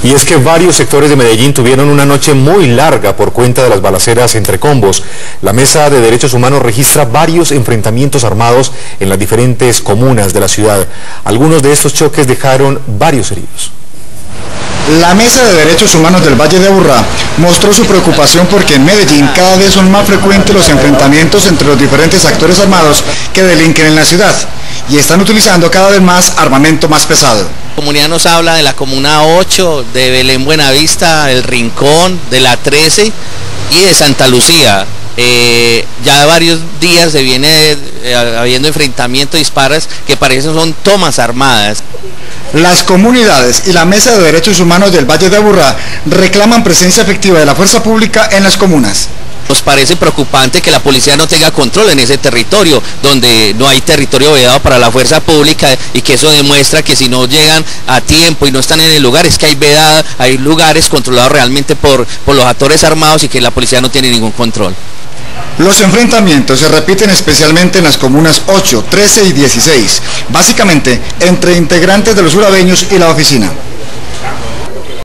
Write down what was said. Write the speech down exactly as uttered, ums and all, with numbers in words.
Y es que varios sectores de Medellín tuvieron una noche muy larga por cuenta de las balaceras entre combos. La Mesa de Derechos Humanos registra varios enfrentamientos armados en las diferentes comunas de la ciudad. Algunos de estos choques dejaron varios heridos. La Mesa de Derechos Humanos del Valle de Aburrá mostró su preocupación porque en Medellín cada vez son más frecuentes los enfrentamientos entre los diferentes actores armados que delinquen en la ciudad y están utilizando cada vez más armamento más pesado. La comunidad nos habla de la Comuna ocho, de Belén Buenavista, del Rincón, de la trece y de Santa Lucía. Eh, ya varios días se viene eh, habiendo enfrentamientos, disparos que parecen son tomas armadas. Las comunidades y la Mesa de Derechos Humanos del Valle de Aburrá reclaman presencia efectiva de la fuerza pública en las comunas. Nos parece preocupante que la policía no tenga control en ese territorio, donde no hay territorio vedado para la fuerza pública, y que eso demuestra que si no llegan a tiempo y no están en el lugar, es que hay vedada, hay lugares controlados realmente por, por los actores armados y que la policía no tiene ningún control. Los enfrentamientos se repiten especialmente en las comunas ocho, trece y dieciséis, básicamente entre integrantes de los urabeños y la oficina.